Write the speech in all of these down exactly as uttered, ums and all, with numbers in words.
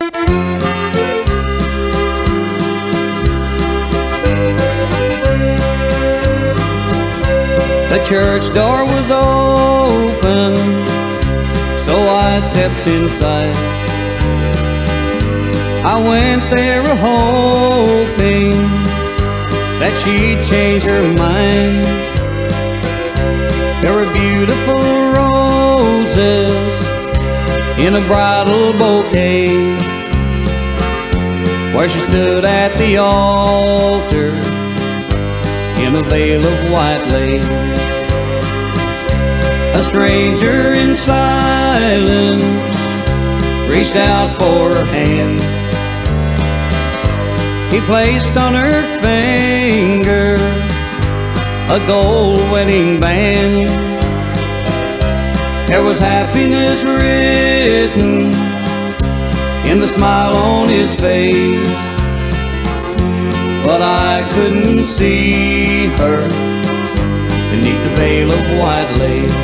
The church door was open, so I stepped inside. I went there hoping that she'd change her mind. There were beautiful roses in a bridal bouquet, where she stood at the altar in a veil of white lace. A stranger in silence reached out for her hand. He placed on her finger a gold wedding band. There was happiness written in the smile on his face, but I couldn't see her beneath the veil of white lace.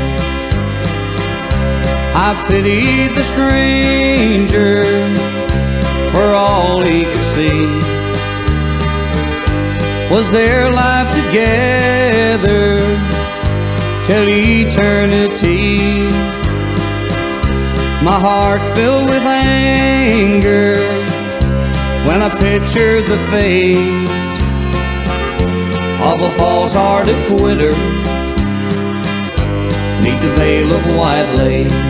I pitied the stranger for all he could see was their life together till eternity. My heart filled with anger when I pictured the face of a false-hearted quitter neath the veil of white lace.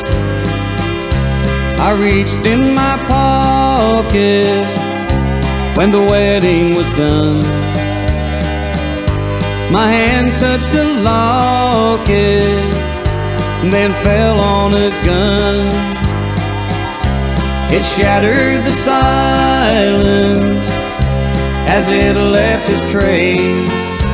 I reached in my pocket when the wedding was done. My hand touched a locket, then fell on a gun. It shattered the silence as it left its trace.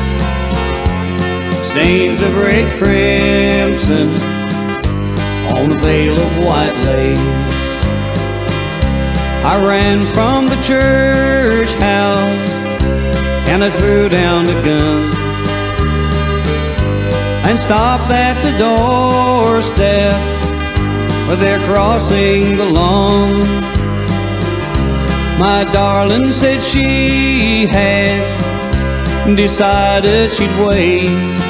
Stains of red crimson on the veil of white lace. I ran from the church house and I threw down the gun and stopped at the doorstep where they're crossing the lawn. My darling said she had decided she'd wait.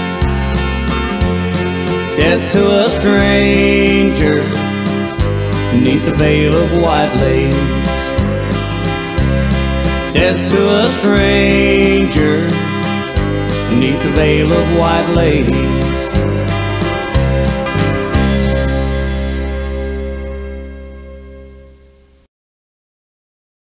Death to a stranger beneath the veil of white lace. Death to a stranger beneath the veil of white lace.